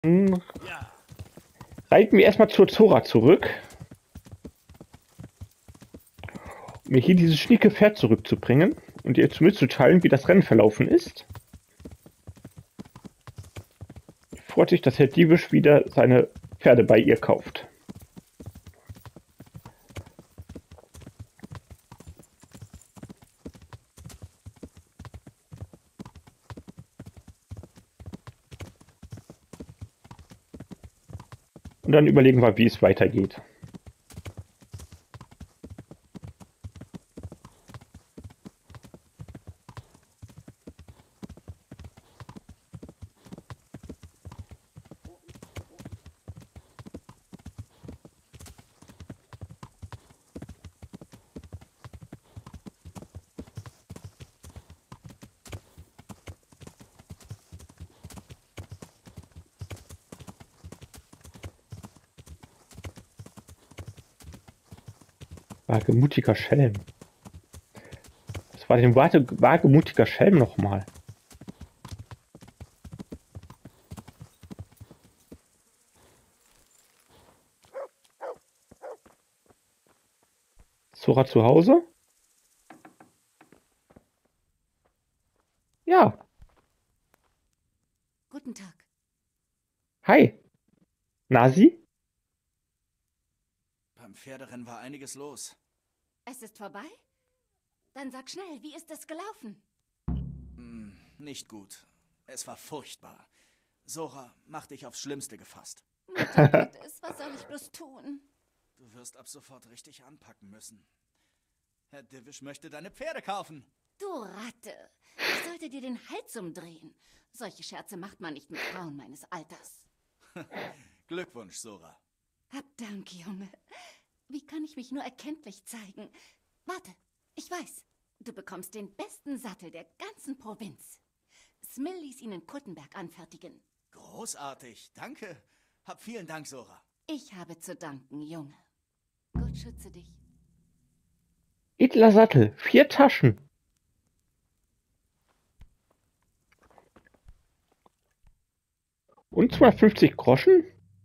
Reiten wir erstmal zur Zora zurück, um mir hier dieses schnieke Pferd zurückzubringen und ihr jetzt mitzuteilen, wie das Rennen verlaufen ist. Freut sich, dass Herr Diebisch wieder seine Pferde bei ihr kauft. Und dann überlegen wir, wie es weitergeht. Wagemutiger Schelm. Was war denn wagemutiger Schelm nochmal? Zora zu Hause? Ja. Guten Tag. Hi. Nasi? Beim Pferderennen war einiges los. Es ist vorbei? Dann sag schnell, wie ist es gelaufen? Nicht gut. Es war furchtbar. Sora, mach dich aufs Schlimmste gefasst. Mutter Gottes, was soll ich bloß tun? Du wirst ab sofort richtig anpacken müssen. Herr Divish möchte deine Pferde kaufen. Du Ratte. Ich sollte dir den Hals umdrehen. Solche Scherze macht man nicht mit Frauen meines Alters. Glückwunsch, Sora. Hab Dank, Junge. Wie kann ich mich nur erkenntlich zeigen? Warte, ich weiß. Du bekommst den besten Sattel der ganzen Provinz. Smill ließ ihn in Kuttenberg anfertigen. Großartig, danke. Hab vielen Dank, Sora. Ich habe zu danken, Junge. Gott schütze dich. Edler Sattel. 4 Taschen. Und 250 Groschen?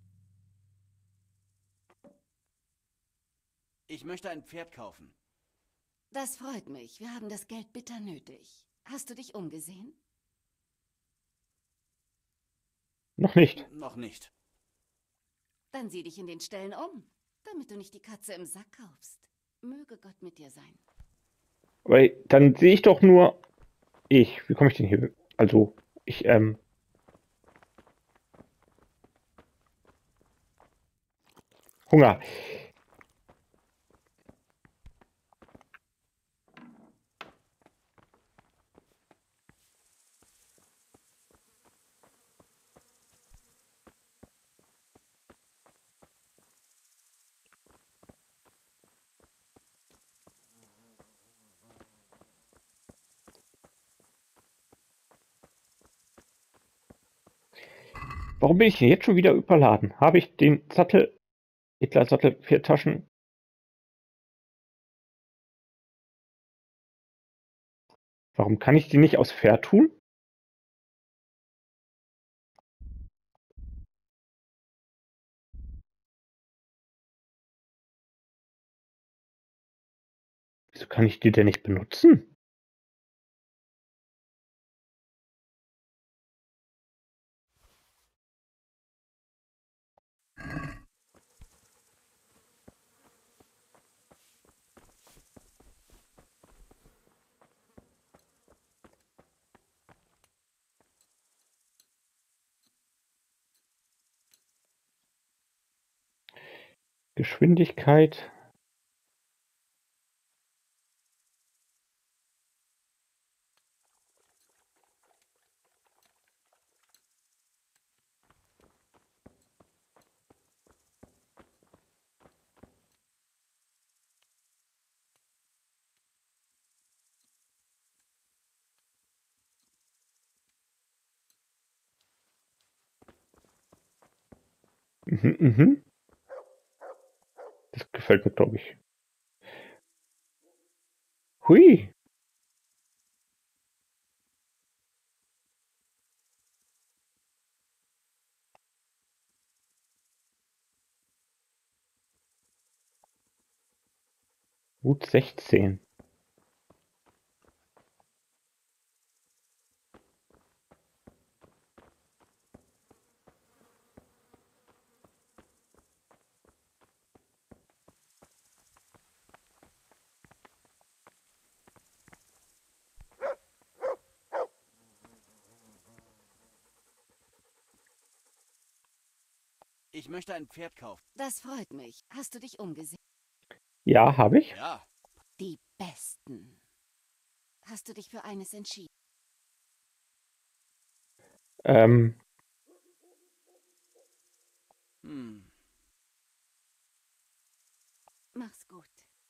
Ich möchte ein Pferd kaufen. Das freut mich. Wir haben das Geld bitter nötig. Hast du dich umgesehen? Noch nicht. Noch nicht. Dann sieh dich in den Ställen um, damit du nicht die Katze im Sack kaufst. Möge Gott mit dir sein. Aber dann sehe ich doch nur... Wie komme ich denn hier? Also, Hunger. Warum bin ich denn jetzt schon wieder überladen? Habe ich den Sattel, Edler Sattel, 4 Taschen? Warum kann ich die nicht aus Pferd tun? Wieso kann ich die denn nicht benutzen? Geschwindigkeit. Mhm. Das gefällt mir, glaube ich. Hui. Gut 16. Ich möchte ein Pferd kaufen. Das freut mich. Hast du dich umgesehen? Ja, habe ich. Ja. Die besten. Hast du dich für eines entschieden? Ähm, Hm. Mach's gut.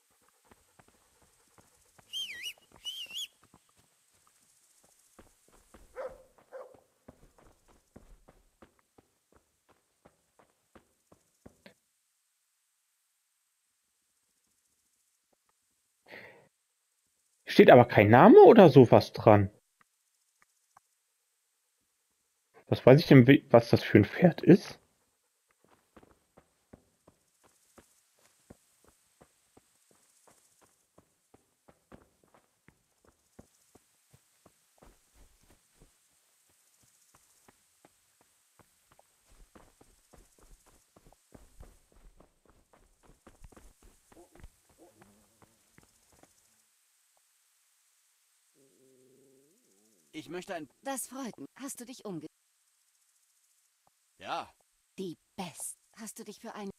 steht aber kein Name oder sowas dran. Was weiß ich denn, was das für ein Pferd ist? Ich möchte ein... Das freut mich. Hast du dich umgesehen? Ja. Die besten. Hast du dich für ein...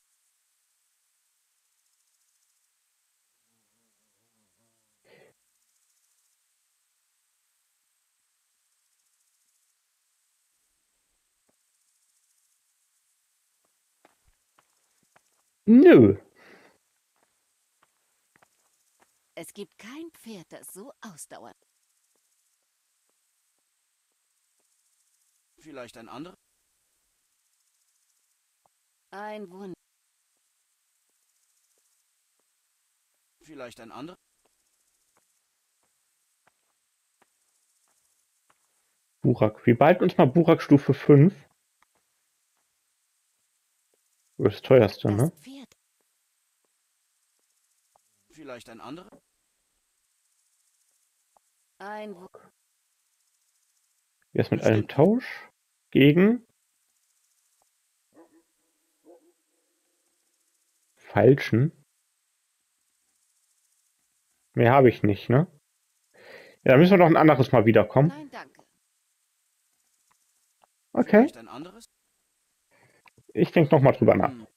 Nö. Es gibt kein Pferd, das so ausdauert. Vielleicht ein anderes? Ein Wunder. Vielleicht ein anderes? Burak. Wir behalten uns mal Burak Stufe 5. Das teuerste, Das ne? Pferd. Vielleicht ein anderes? Ein Wunder. Jetzt mit einem Bestimmt. Tausch gegen falschen. Mehr habe ich nicht, ne? Ja, dann müssen wir doch ein anderes Mal wiederkommen. Nein, danke. Okay. Vielleicht ein anderes? Ich denke nochmal drüber nach. Hm.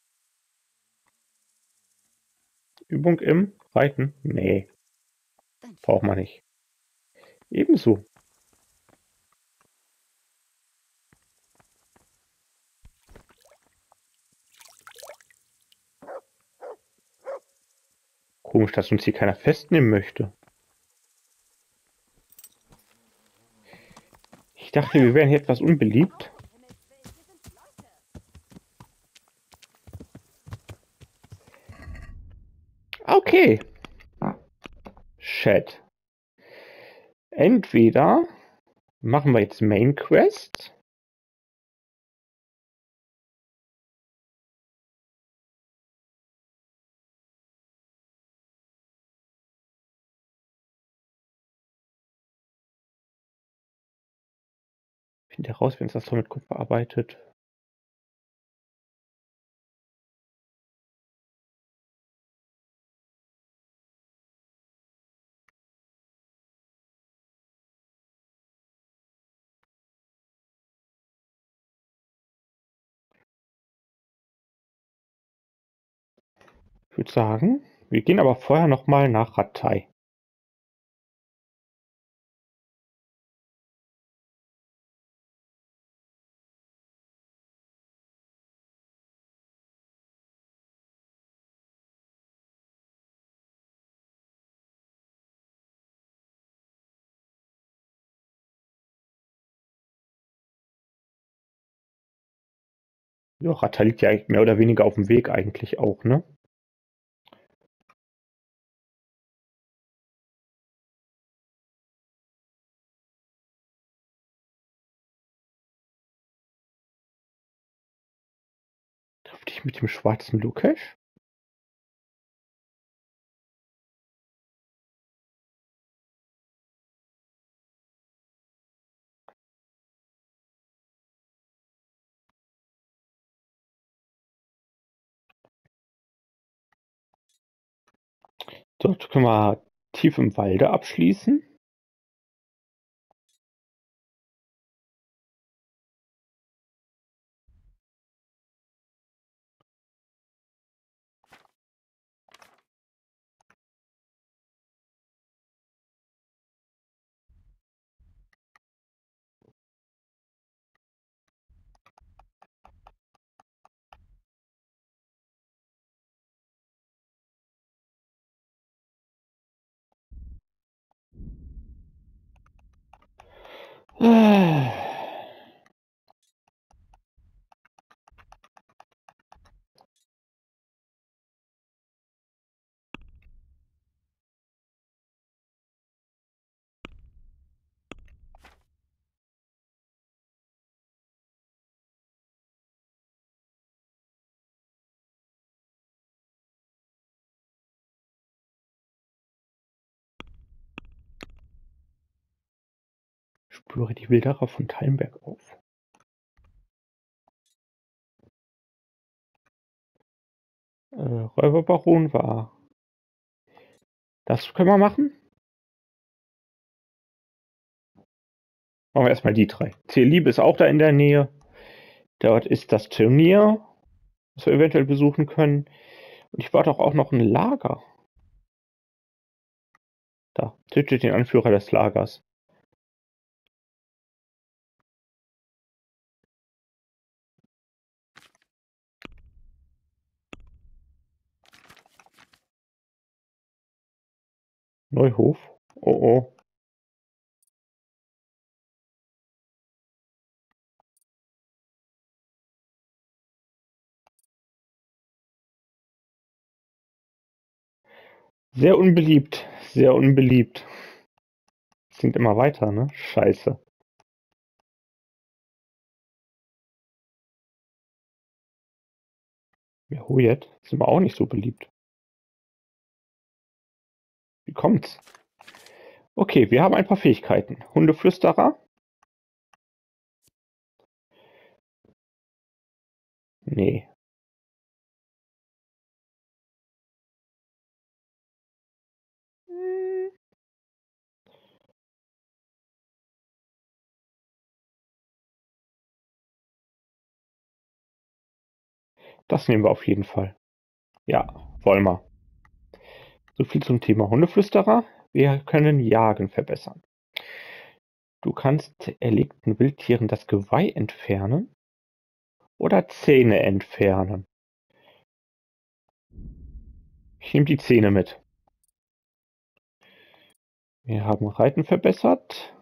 Übung im Reiten? Nee, Dann braucht man nicht. Ebenso. Komisch, dass uns hier keiner festnehmen möchte. Ich dachte, wir wären hier etwas unbeliebt. Okay. Chat. Entweder machen wir jetzt Main Quest. Finde heraus, wenn es das so mit Kupfer arbeitet. Ich würde sagen, wir gehen aber vorher noch mal nach Rattay. Ja, Rattay liegt ja mehr oder weniger auf dem Weg eigentlich auch, ne? Trifft dich mit dem schwarzen Lukesh? Dort können wir tief im Walde abschließen. Spüre die Wilderer von Tallenberg auf. Räuberbaron war. Das können wir machen. Machen wir erstmal die 3. Liebe ist auch da in der Nähe. Dort ist das Turnier, das wir eventuell besuchen können. Und ich warte auch noch ein Lager. Da, tötet den Anführer des Lagers. Neuhof. Oh oh. Sehr unbeliebt. Sehr unbeliebt. Klingt immer weiter, ne? Scheiße. Ja, Hoyet sind wir auch nicht so beliebt. Wie kommt's? Okay, wir haben ein paar Fähigkeiten. Hundeflüsterer. Nee. Das nehmen wir auf jeden Fall. Ja, wollen wir. So viel zum Thema Hundeflüsterer. Wir können Jagen verbessern. Du kannst erlegten Wildtieren das Geweih entfernen oder Zähne entfernen. Ich nehme die Zähne mit. Wir haben Reiten verbessert.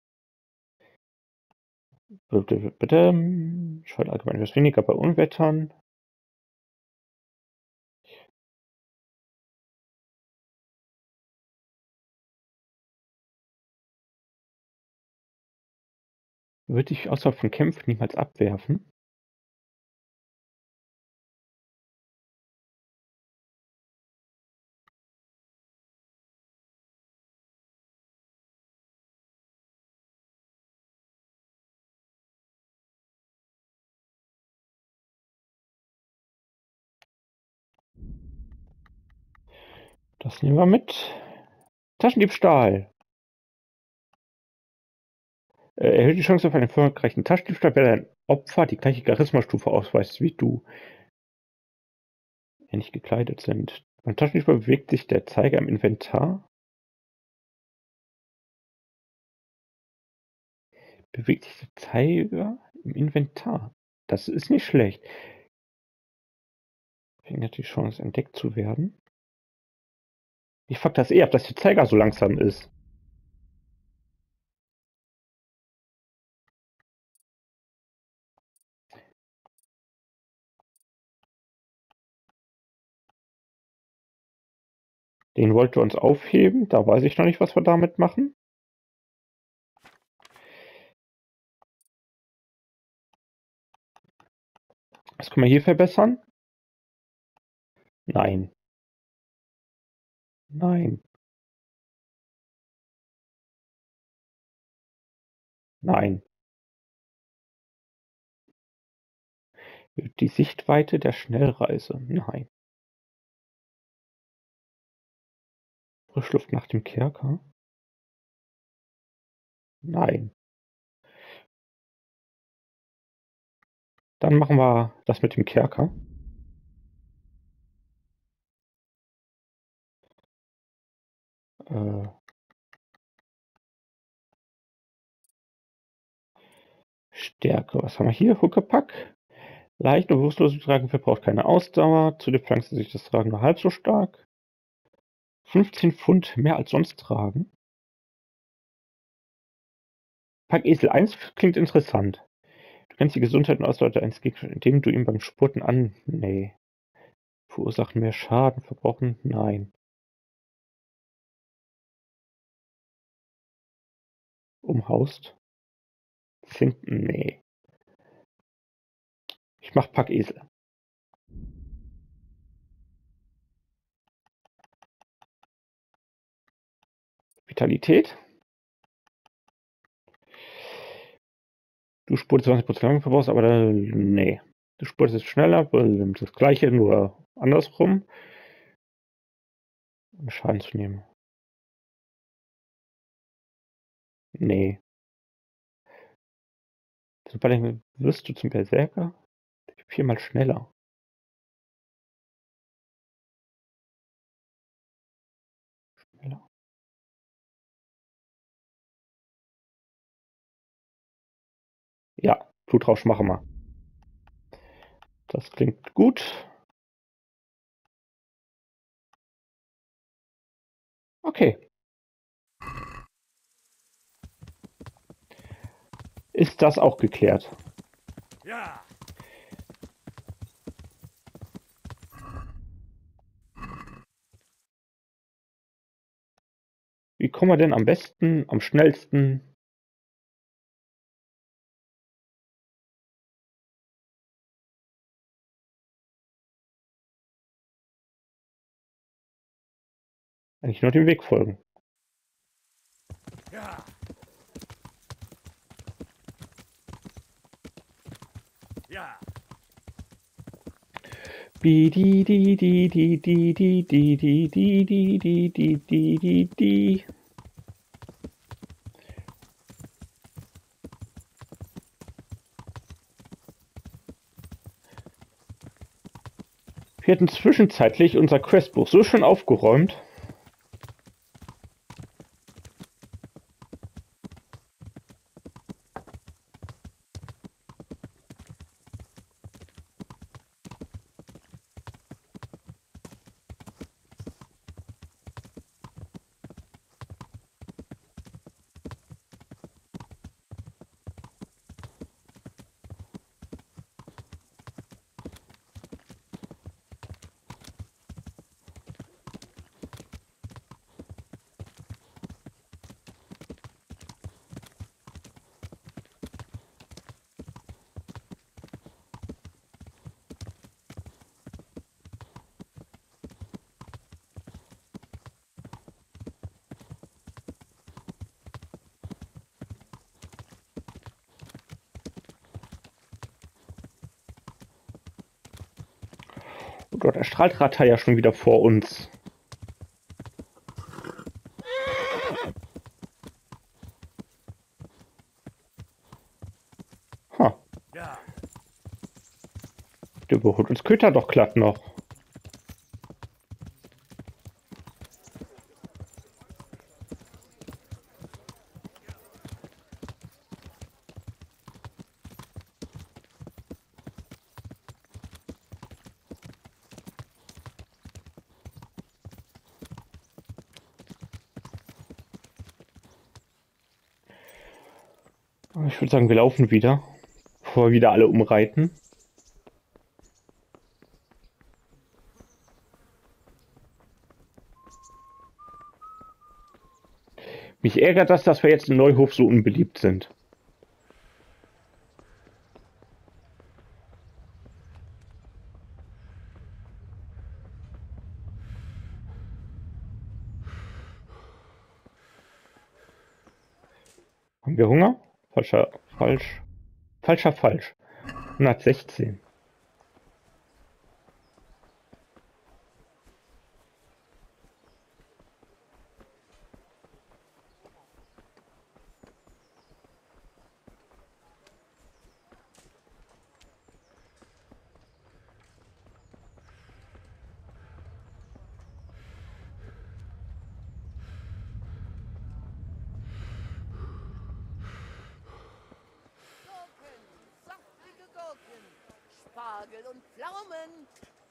Bitte. Schaut allgemein etwas weniger bei Unwettern. Würde ich außerhalb von Kämpfen niemals abwerfen. Das nehmen wir mit. Taschendiebstahl. Erhöht die Chance auf einen erfolgreichen Taschendiebstahl, wenn dein Opfer die gleiche Charisma-Stufe ausweist wie du. Wenn nicht gekleidet sind. Beim Taschendiebstahl bewegt sich der Zeiger im Inventar. Bewegt sich der Zeiger im Inventar. Das ist nicht schlecht. Verringert die Chance, entdeckt zu werden. Ich fuck das ab, dass der Zeiger so langsam ist. Den wollte uns aufheben. Da weiß ich noch nicht, was wir damit machen. Was können wir hier verbessern? Nein. Nein. Nein. Die Sichtweite der Schnellreise. Nein. Frischluft nach dem Kerker? Nein. Dann machen wir das mit dem Kerker. Stärke. Was haben wir hier? Huckepack. Leicht und bewusstloses Tragen verbraucht keine Ausdauer. Zu den Pflanzen sich das Tragen nur halb so stark. 15 Pfund mehr als sonst tragen. Packesel 1 klingt interessant. Du kennst die Gesundheit und Ausdauer eines Gegners, indem du ihm beim Spurten an... Nee. Verursachen mehr Schaden, verbrauchen? Nein. Umhaust? Nee. Ich mach Packesel. Vitalität? Du spurtest 20% verbrauchst, aber nee. Du spurtest schneller, das gleiche, nur andersrum. Um Schaden zu nehmen. Nee. Sobald wirst du zum Berserker 4-mal schneller. Ja, Blutrausch machen wir. Das klingt gut. Okay. Ist das auch geklärt? Ja. Wie kommen wir denn am besten, am schnellsten? Eigentlich nur dem Weg folgen. Ja. Ja. Bi di di di di di di di di di di di di di di di. Wir hatten zwischenzeitlich unser Questbuch so schön aufgeräumt. Oh Gott, der Strahldraht ja schon wieder vor uns. Ha. Ja. Der überholt uns Köter doch glatt noch. Ich würde sagen, wir laufen wieder, bevor wir wieder alle umreiten. Mich ärgert das, dass wir jetzt in Neuhof so unbeliebt sind. Haben wir Hunger? Falsch. 116. Spargel und Pflaumen.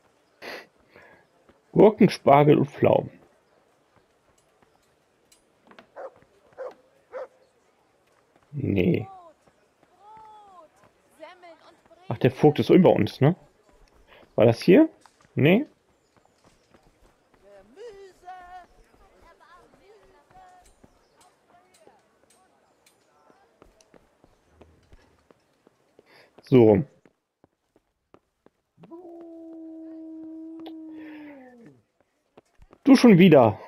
Gurken, Spargel und Pflaumen. Nee. Brot, Semmeln und Brezel. Ach, der Vogt ist über uns, ne? War das hier? Nee? Gemüse. So rum. Du schon wieder.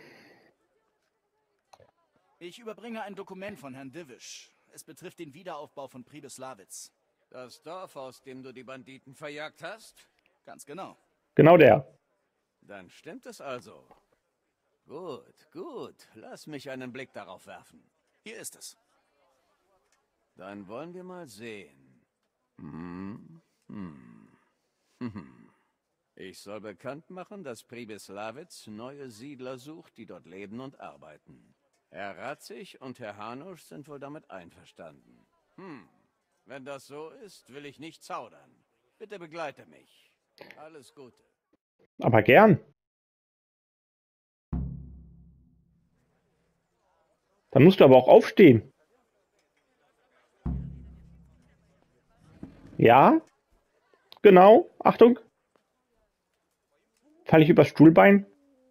Ich überbringe ein Dokument von Herrn Divish. Es betrifft den Wiederaufbau von Pribislawitz. Das Dorf, aus dem du die Banditen verjagt hast? Ganz genau. Genau der. Dann stimmt es also. Gut, gut. Lass mich einen Blick darauf werfen. Hier ist es. Dann wollen wir mal sehen. Ich soll bekannt machen, dass Pribislawitz neue Siedler sucht, die dort leben und arbeiten. Herr Ratzig und Herr Hanusch sind wohl damit einverstanden. Wenn das so ist, will ich nicht zaudern. Bitte begleite mich. Alles Gute. Aber gern. Dann musst du aber auch aufstehen. Ja? Genau. Achtung. Falle ich übers Stuhlbein?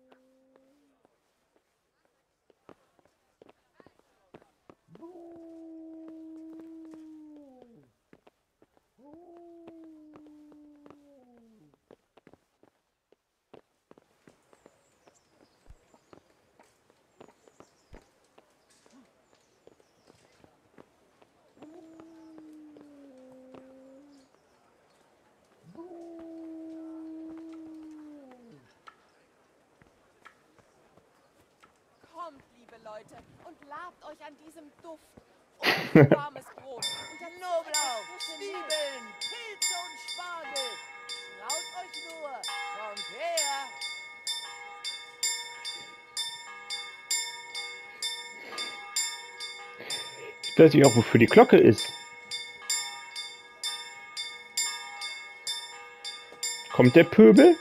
Kommt, liebe Leute, und labt euch an diesem Duft. Und warmes Brot. Und dann Knoblauch, Zwiebeln, Pilze und Spargel. Traut euch nur. Kommt her. Jetzt weiß ich auch, wofür die Glocke ist. Kommt der Pöbel?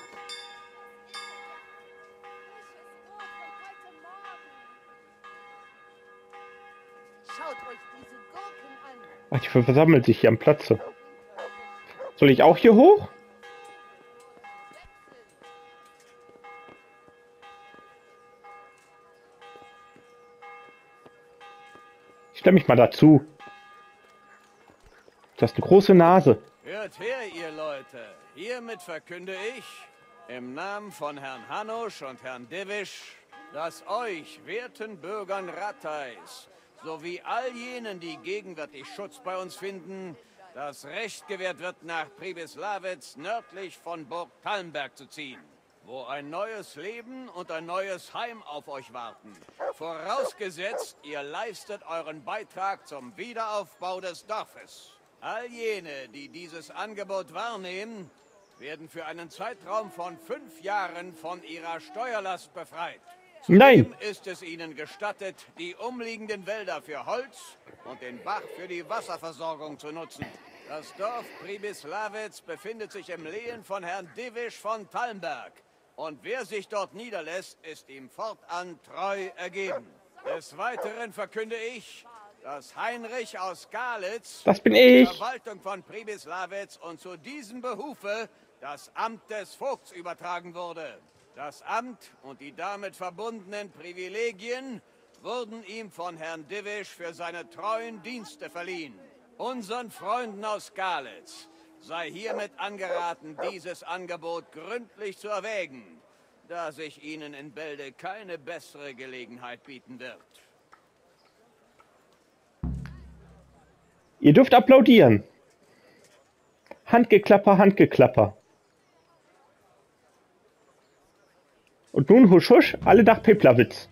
Schaut euch diese Gurken an. Ach, die versammelt sich hier am Platze. Soll ich auch hier hoch? Ich stelle mich mal dazu. Du hast eine große Nase. Hört her, ihr Leute. Hiermit verkünde ich, im Namen von Herrn Hanusch und Herrn Divish, dass euch, werten Bürgern Rattais, sowie all jenen, die gegenwärtig Schutz bei uns finden, das Recht gewährt wird, nach Pribislawitz nördlich von Burg Talmberg zu ziehen, wo ein neues Leben und ein neues Heim auf euch warten. Vorausgesetzt, ihr leistet euren Beitrag zum Wiederaufbau des Dorfes. All jene, die dieses Angebot wahrnehmen, werden für einen Zeitraum von 5 Jahren von ihrer Steuerlast befreit. Nein. Zudem ist es ihnen gestattet, die umliegenden Wälder für Holz und den Bach für die Wasserversorgung zu nutzen. Das Dorf Pribislawitz befindet sich im Lehen von Herrn Divish von Talmberg. Und wer sich dort niederlässt, ist ihm fortan treu ergeben. Des Weiteren verkünde ich, dass Heinrich aus Galitz Das bin die ich. Verwaltung von Pribislawitz und zu diesem Behufe das Amt des Vogts übertragen wurde. Das Amt und die damit verbundenen Privilegien wurden ihm von Herrn Divish für seine treuen Dienste verliehen. Unseren Freunden aus Galitz sei hiermit angeraten, dieses Angebot gründlich zu erwägen, da sich ihnen in Bälde keine bessere Gelegenheit bieten wird. Ihr dürft applaudieren. Handgeklapper, Handgeklapper. Und nun husch husch, alle nach Peplawitz.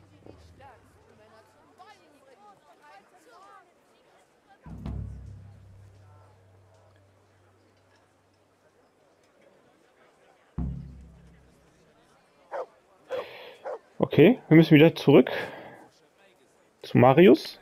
Okay, wir müssen wieder zurück zu Marius.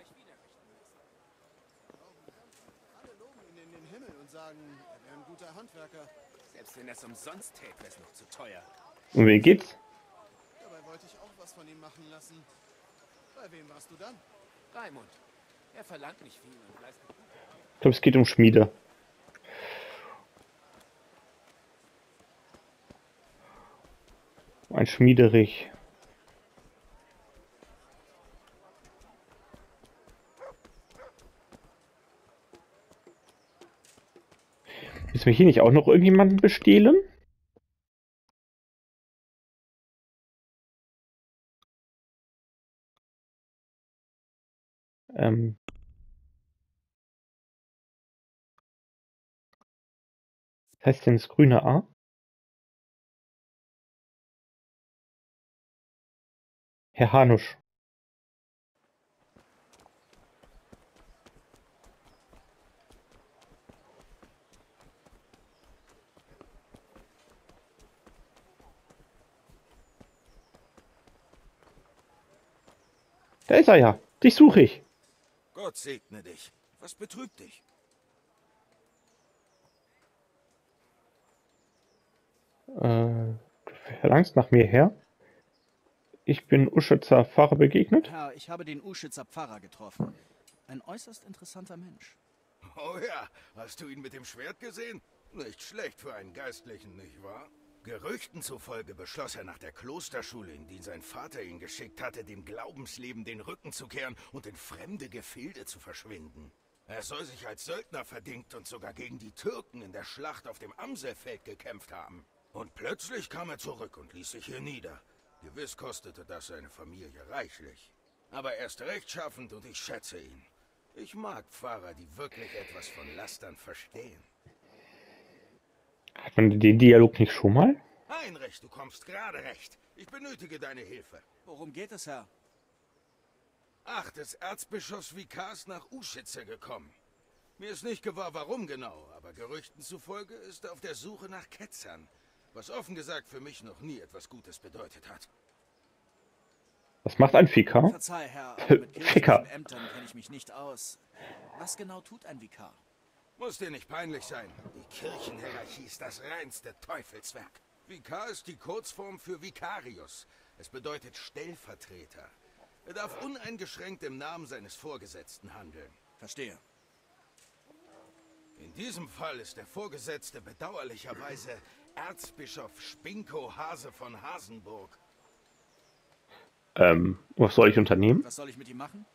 Alle loben ihn in den Himmel und sagen, er wäre ein guter Handwerker. Selbst wenn er es umsonst täte, wäre es noch zu teuer. Um wen geht's? Dabei wollte ich auch was von ihm machen lassen. Bei wem warst du dann? Raimund. Er verlangt nicht viel und leistet gut. Ich glaube, es geht um Schmiede. Ein Schmiederich. Müssen wir hier nicht auch noch irgendjemanden bestehlen? Was heißt denn das grüne A? Herr Hanusch. Da ist er ja. Dich suche ich. Gott segne dich. Was betrübt dich? Du verlangst nach mir her. Ich bin Uschitzer Pfarrer begegnet. Herr, ich habe den Uschitzer Pfarrer getroffen. Ein äußerst interessanter Mensch. Oh ja, hast du ihn mit dem Schwert gesehen? Nicht schlecht für einen Geistlichen, nicht wahr? Gerüchten zufolge beschloss er nach der Klosterschule, in die sein Vater ihn geschickt hatte, dem Glaubensleben den Rücken zu kehren und in fremde Gefilde zu verschwinden. Er soll sich als Söldner verdingt und sogar gegen die Türken in der Schlacht auf dem Amselfeld gekämpft haben. Und plötzlich kam er zurück und ließ sich hier nieder. Gewiss kostete das seine Familie reichlich. Aber er ist rechtschaffend und ich schätze ihn. Ich mag Pfarrer, die wirklich etwas von Lastern verstehen. Hat man den Dialog nicht schon mal? Heinrich, du kommst gerade recht. Ich benötige deine Hilfe. Worum geht es, Herr? Ach, des Erzbischofs Vikars nach Uschitze gekommen. Mir ist nicht gewahr, warum genau, aber Gerüchten zufolge ist er auf der Suche nach Ketzern. Was offen gesagt für mich noch nie etwas Gutes bedeutet hat. Was macht ein Vikar? Verzeih, Herr, aber mit kirchlichen Ämtern kenne ich mich nicht aus. Was genau tut ein Vikar? Muss dir nicht peinlich sein. Die Kirchenhierarchie ist das reinste Teufelswerk. Vikar ist die Kurzform für Vicarius. Es bedeutet Stellvertreter. Er darf uneingeschränkt im Namen seines Vorgesetzten handeln. Verstehe. In diesem Fall ist der Vorgesetzte bedauerlicherweise Erzbischof Spinko Hase von Hasenburg. Was soll ich unternehmen? Was soll ich mit ihm machen?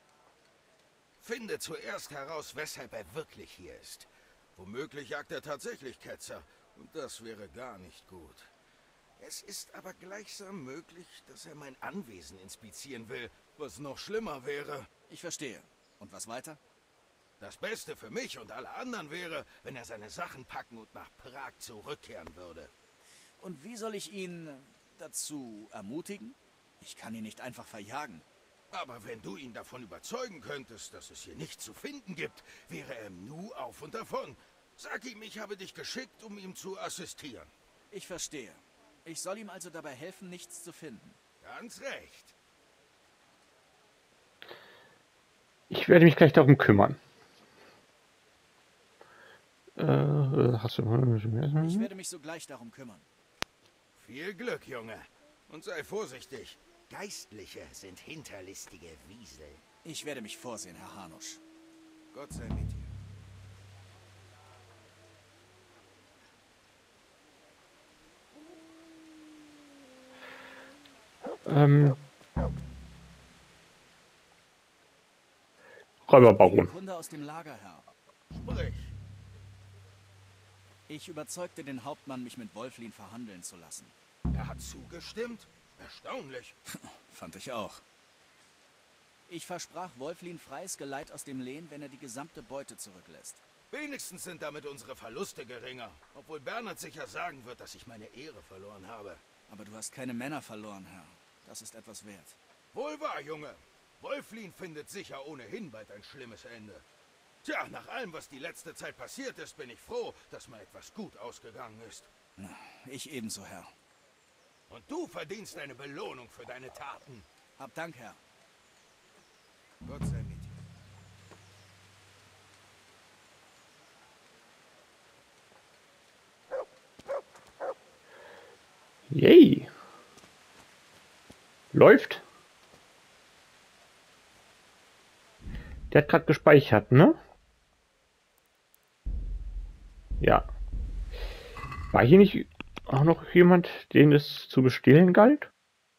Finde zuerst heraus, weshalb er wirklich hier ist. Womöglich jagt er tatsächlich Ketzer. Und das wäre gar nicht gut. Es ist aber gleichsam möglich, dass er mein Anwesen inspizieren will, was noch schlimmer wäre. Ich verstehe. Und was weiter? Das Beste für mich und alle anderen wäre, wenn er seine Sachen packen und nach Prag zurückkehren würde. Und wie soll ich ihn dazu ermutigen? Ich kann ihn nicht einfach verjagen. Aber wenn du ihn davon überzeugen könntest, dass es hier nichts zu finden gibt, wäre er im Nu auf und davon. Sag ihm, ich habe dich geschickt, um ihm zu assistieren. Ich verstehe. Ich soll ihm also dabei helfen, nichts zu finden. Ganz recht. Ich werde mich gleich darum kümmern. Hast du... Ich werde mich sogleich darum kümmern. Viel Glück, Junge. Und sei vorsichtig. Geistliche sind hinterlistige Wiesel. Ich werde mich vorsehen, Herr Hanusch. Gott sei mit dir. Räuberbaron. Kunde aus dem Lager, Herr. Sprich. Ich überzeugte den Hauptmann, mich mit Wolflin verhandeln zu lassen. Er hat zugestimmt? Erstaunlich. Fand ich auch. Ich versprach Wolflin freies Geleit aus dem Lehen, wenn er die gesamte Beute zurücklässt. Wenigstens sind damit unsere Verluste geringer. Obwohl Bernhard sicher sagen wird, dass ich meine Ehre verloren habe. Aber du hast keine Männer verloren, Herr. Das ist etwas wert. Wohl wahr, Junge. Wolflin findet sicher ohnehin bald ein schlimmes Ende. Tja, nach allem, was die letzte Zeit passiert ist, bin ich froh, dass mal etwas gut ausgegangen ist. Na, ich ebenso, Herr. Und du verdienst eine Belohnung für deine Taten. Hab Dank, Herr. Gott sei mit dir. Yay. Läuft. Der hat gerade gespeichert, ne? Ja. War hier nicht auch noch jemand, den es zu bestehlen galt?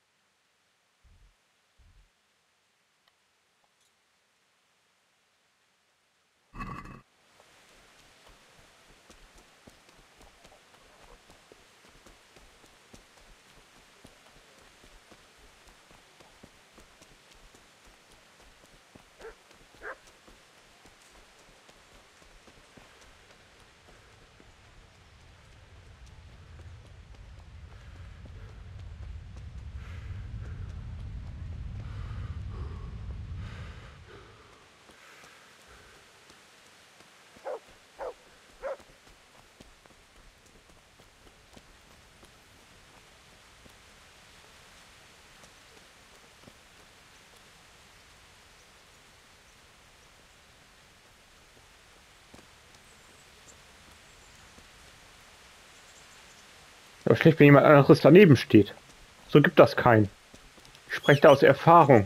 Aber schlecht, wenn jemand anderes daneben steht. So gibt das keinen. Ich spreche da aus Erfahrung.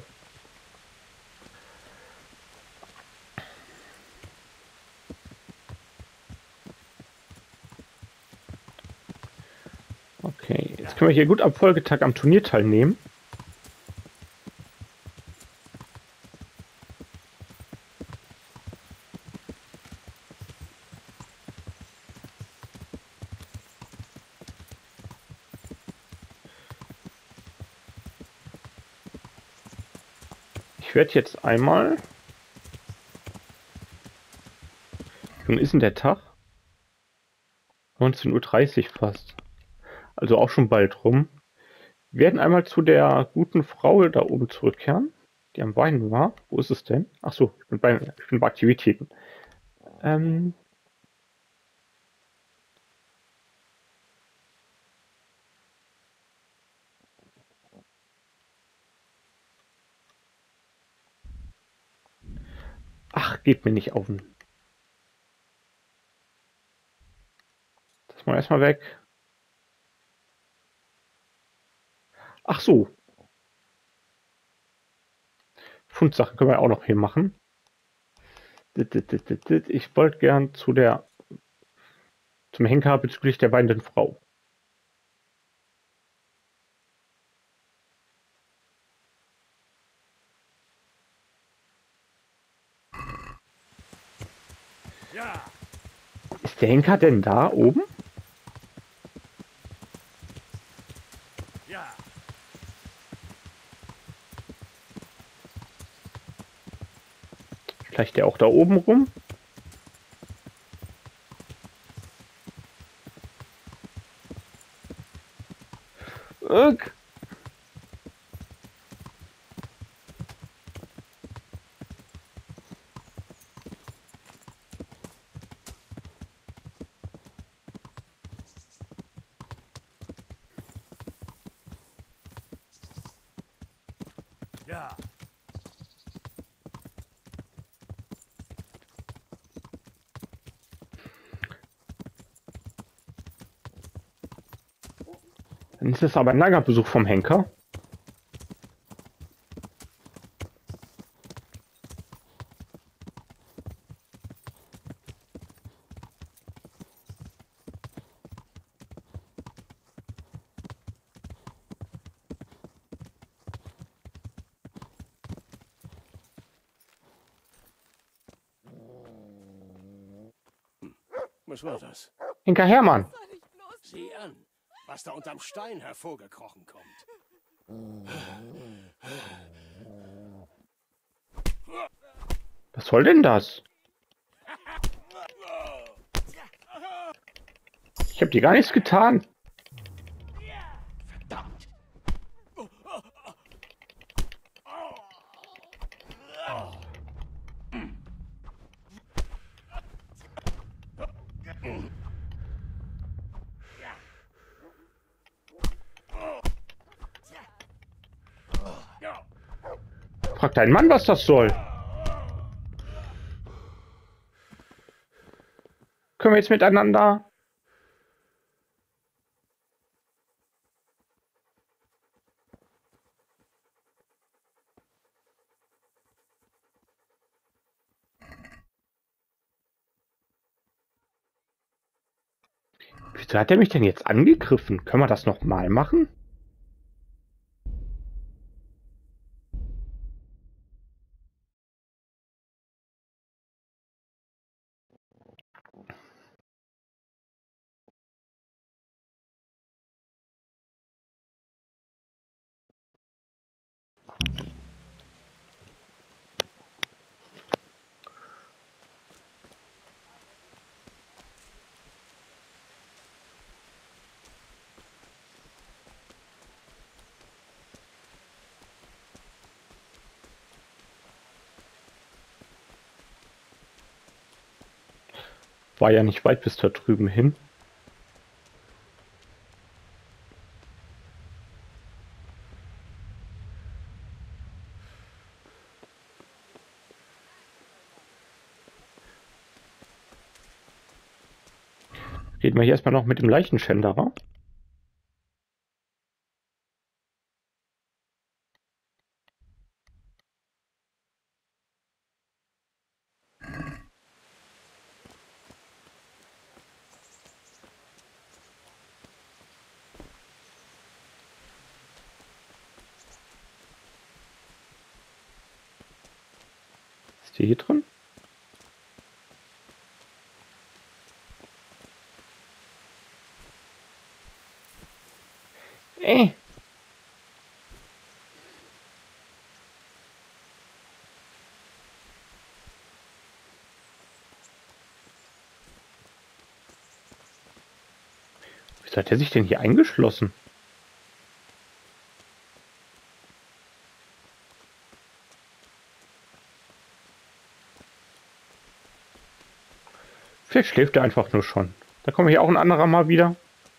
Okay, jetzt können wir hier gut am Folgetag am Turnier teilnehmen. Ich werde jetzt einmal... Nun ist denn der Tag? 19:30 Uhr fast. Also auch schon bald rum. Wir werden einmal zu der guten Frau da oben zurückkehren, die am Weinen war. Wo ist es denn? Ach so, ich bin bei Aktivitäten. Ach, geht mir nicht auf den... Das mal erstmal weg. Ach so. Fundsachen können wir auch noch hier machen. Ich wollte gern zum Henker bezüglich der weinenden Frau. Ja. Ist der Henker denn da oben? Ja. Vielleicht der auch da oben rum? Ugh. Ja. Dann ist es aber ein langer Besuch vom Henker. Was war das? Henker Hermann. Sieh an, was da unterm Stein hervorgekrochen kommt. Was soll denn das? Ich habe dir gar nichts getan. Verdammt! Frag deinen Mann, was das soll. Können wir jetzt miteinander? Wieso hat er mich denn jetzt angegriffen? Können wir das nochmal machen? War ja nicht weit bis da drüben hin. Reden wir hier erstmal noch mit dem Leichenschänderer. Ist die hier drin? Wieso hat er sich denn hier eingeschlossen? Vielleicht schläft er einfach nur schon. Da kommen hier auch ein anderer mal wieder.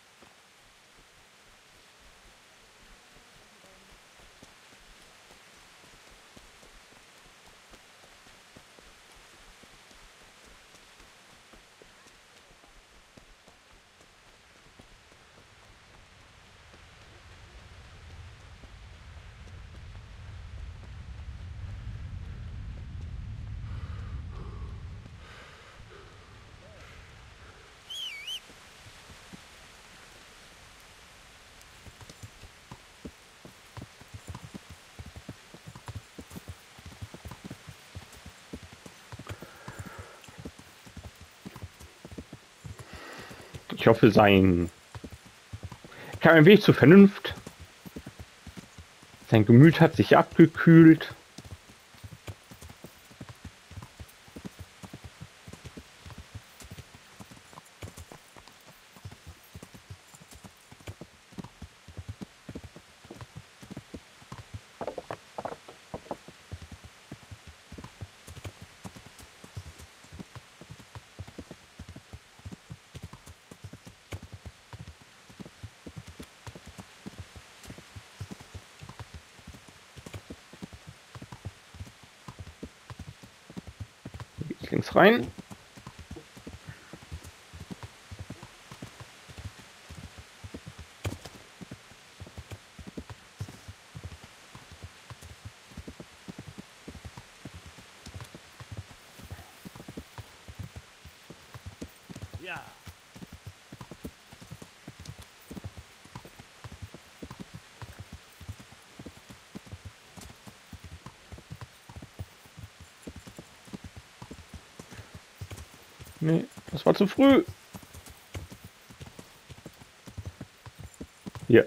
Ich hoffe, sein kam ein Weg zur Vernunft. Sein Gemüt hat sich abgekühlt. Links rein. Ja. Nee, das war zu früh. Hier.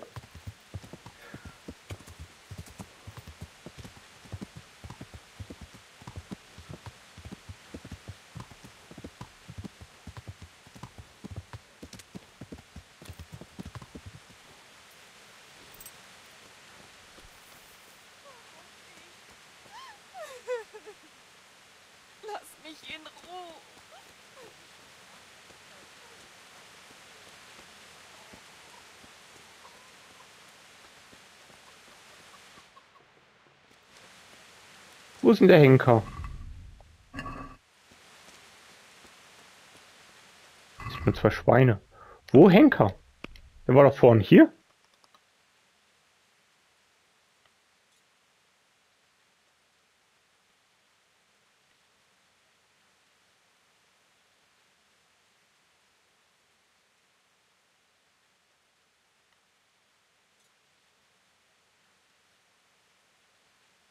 Lass mich in Ruhe. Wo ist denn der Henker? Das sind nur 2 Schweine. Wo Henker? Der war doch vorhin hier.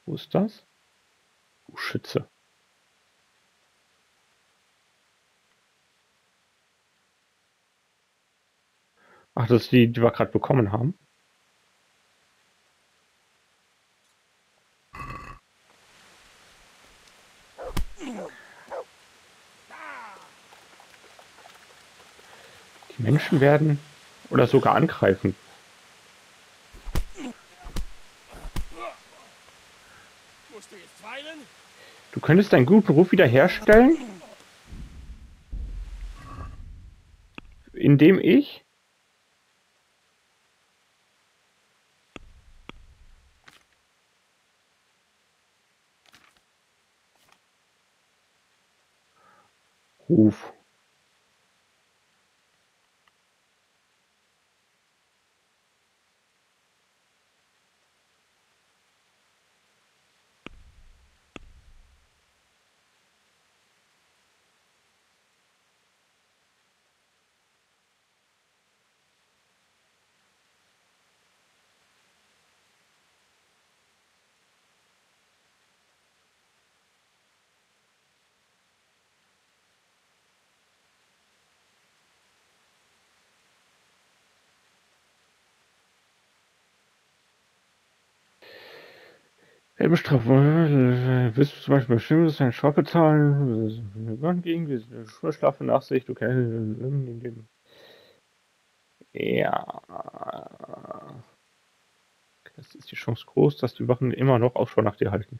Wo ist das? Du Schütze. Ach, das ist die wir gerade bekommen haben. Die Menschen werden oder sogar angreifen. Musst du jetzt weinen? Du könntest deinen guten Ruf wiederherstellen, indem ich Ruf. Bestrafung. Willst du zum Beispiel bestimmen, dass deine Strafe bezahlen? Gegen Schulstrafe Nachsicht, okay. Ja. Es ist die Chance groß, dass die Wachen immer noch Ausschau nach dir halten.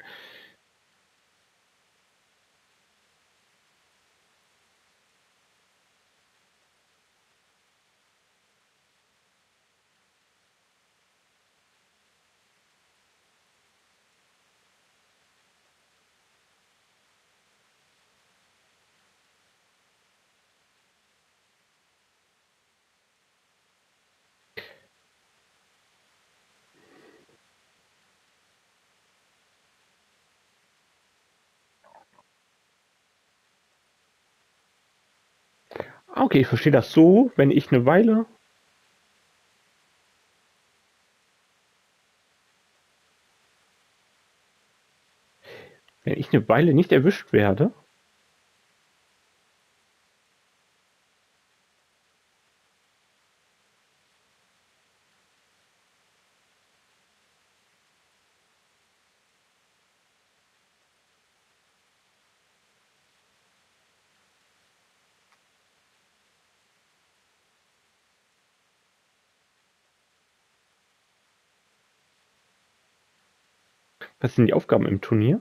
Okay, ich verstehe das so, wenn ich eine Weile nicht erwischt werde, was sind die Aufgaben im Turnier?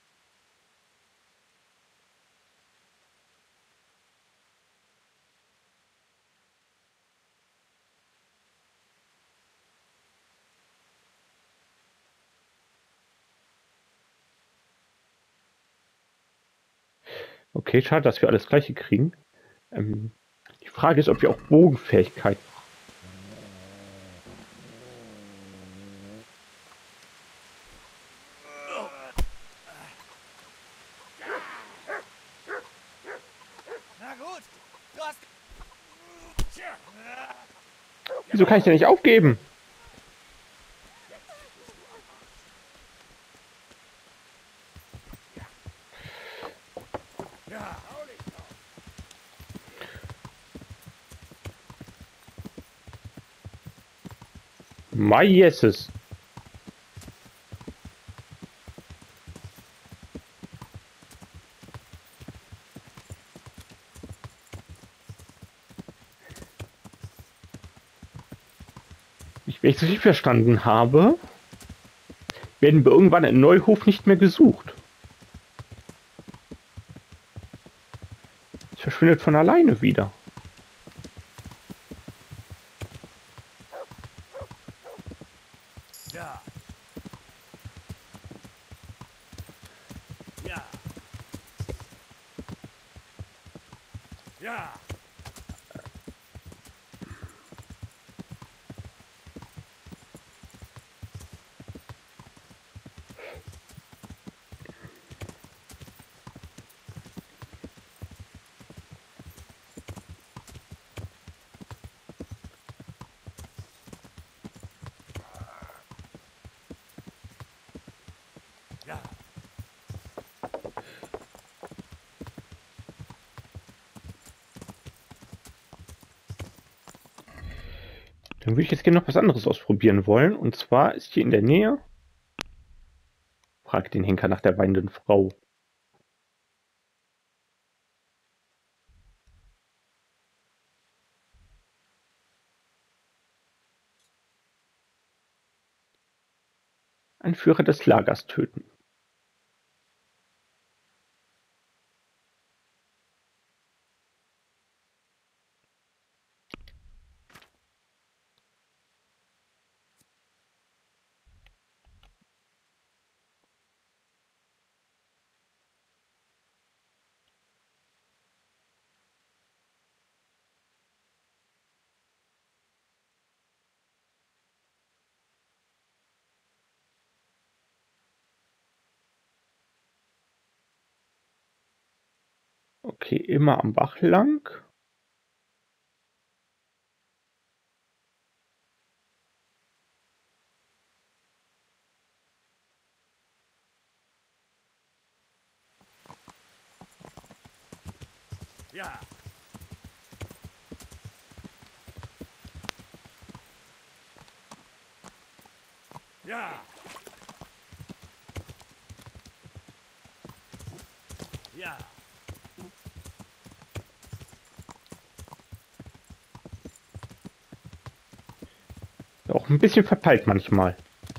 Okay, schade, dass wir alles Gleiche kriegen. Die Frage ist, ob wir auch Bogenfähigkeit. Na gut, du hast... Wieso kann ich denn nicht aufgeben? My yeses. Wenn ich es richtig verstanden habe, werden wir irgendwann in Neuhof nicht mehr gesucht. Es verschwindet von alleine wieder. Ja. Ja. Ja. Dann würde ich jetzt gerne noch was anderes ausprobieren wollen. Und zwar ist hier in der Nähe. Frag den Henker nach der weinenden Frau. Anführer des Lagers töten. Okay, immer am Bach lang. Ja. Ja. Ja. Auch ein bisschen verpeilt manchmal.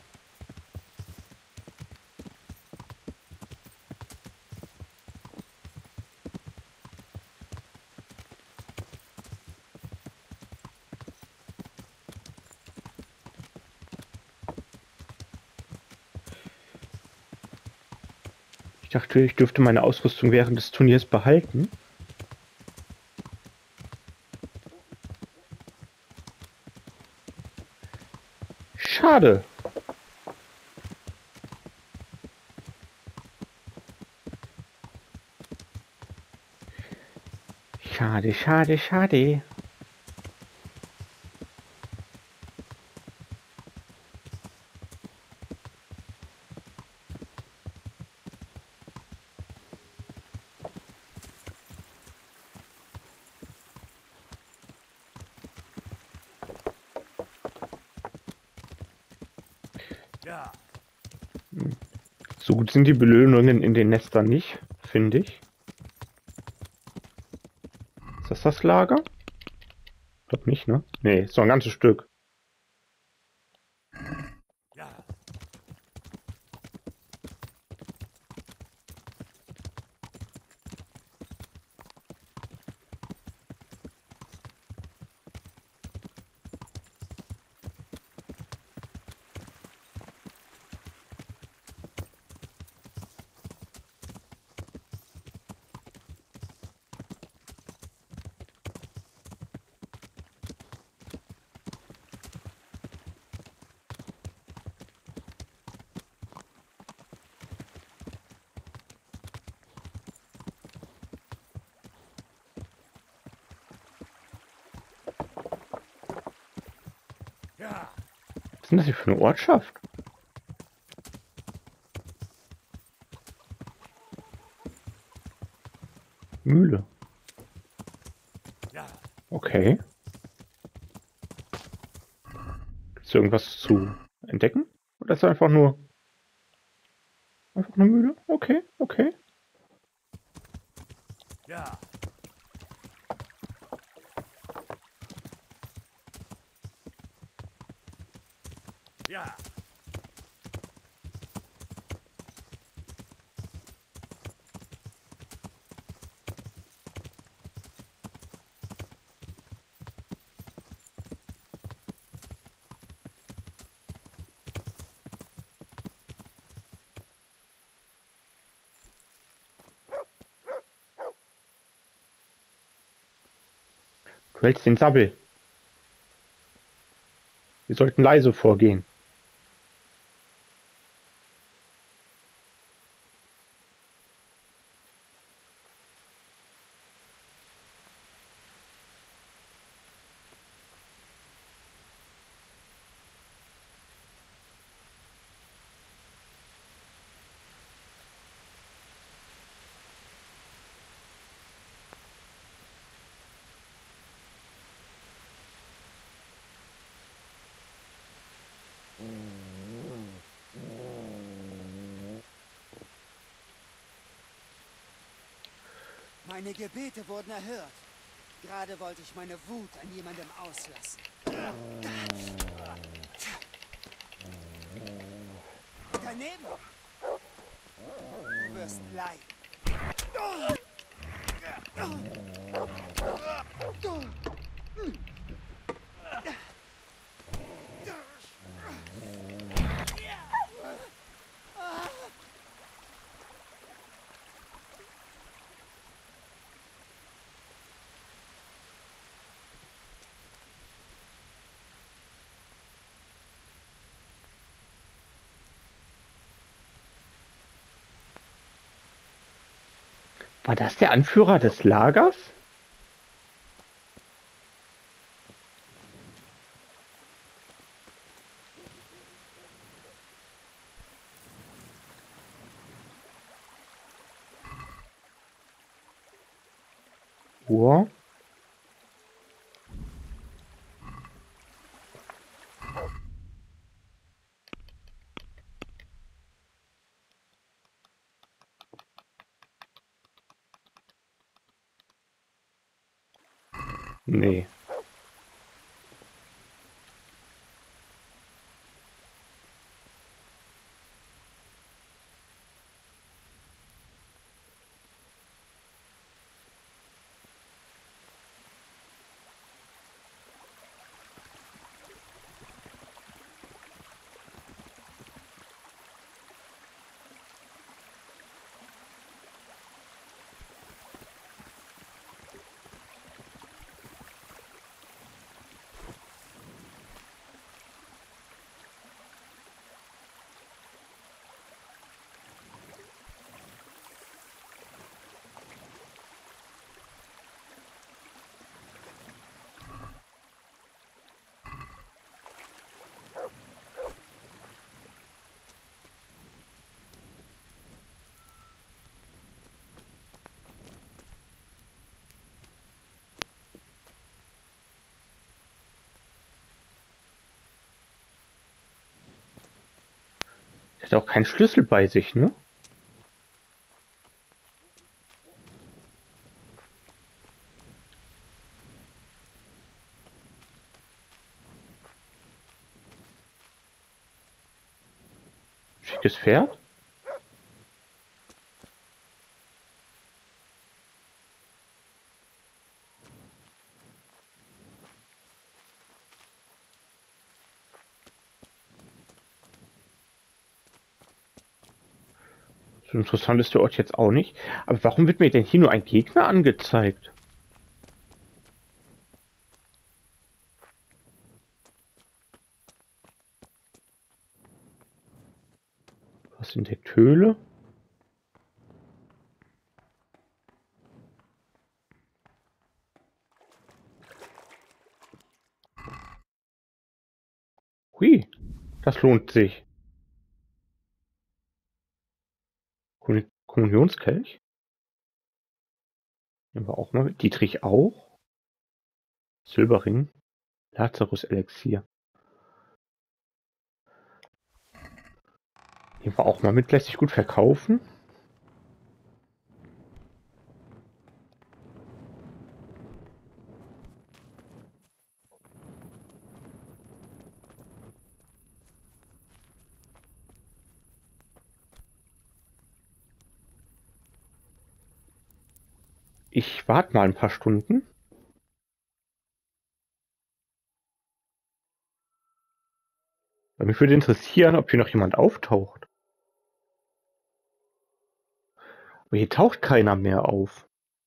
Ich dachte, ich dürfte meine Ausrüstung während des Turniers behalten. Schade. Schade, schade, schade. Ja. So gut sind die Belohnungen in den Nestern nicht, finde ich. Ist das Lager? Ich glaube nicht, ne? Nee, ist doch ein ganzes Stück. Ja. Ja. Was ist denn das hier für eine Ortschaft? Mühle. Ja. Okay. Gibt es irgendwas zu entdecken? Oder ist es einfach nur eine Mühle? Okay, okay. Ja. Ja. Du hältst den Sabbel. Wir sollten leise vorgehen. Meine Gebete wurden erhört. Gerade wollte ich meine Wut an jemandem auslassen. Daneben. Du wirst leiden. War das der Anführer des Lagers? Uhr. Nee. Er hat auch keinen Schlüssel bei sich, ne? Schickes Pferd. So interessant ist der Ort jetzt auch nicht. Aber warum wird mir denn hier nur ein Gegner angezeigt? Was in der Höhle? Hui, das lohnt sich. Kommunionskelch? Nehmen wir auch mal. Dietrich auch. Silberring. Lazarus-Elixier. Nehmen wir auch mal mit. Lässt sich gut verkaufen. Ich warte mal ein paar Stunden. Weil mich würde interessieren, ob hier noch jemand auftaucht. Aber hier taucht keiner mehr auf.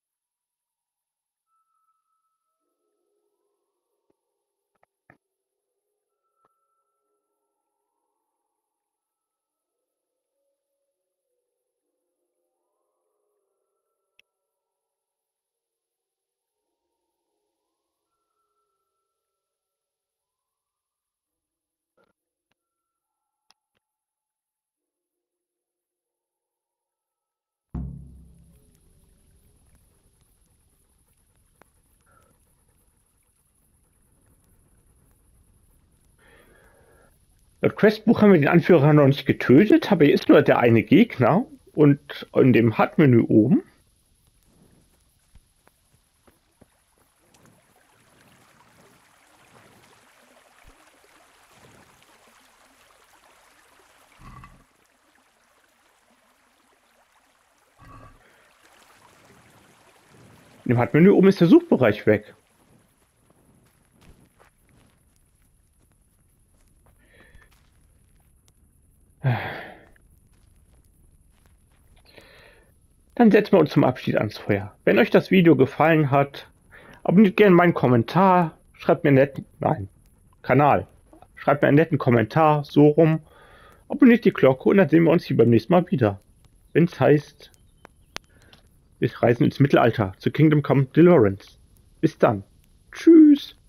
Laut Questbuch haben wir den Anführer noch nicht getötet, aber hier ist nur der eine Gegner und in dem Hardmenü oben Im Hauptmenü oben ist der Suchbereich weg. Dann setzen wir uns zum Abschied ans Feuer. Wenn euch das Video gefallen hat, abonniert gerne meinen Kommentar, schreibt mir einen netten, Kanal. Schreibt mir einen netten Kommentar, so rum. Abonniert die Glocke und dann sehen wir uns hier beim nächsten Mal wieder. Wenn es heißt, wir reisen ins Mittelalter, zu Kingdom Come Deliverance. Bis dann. Tschüss.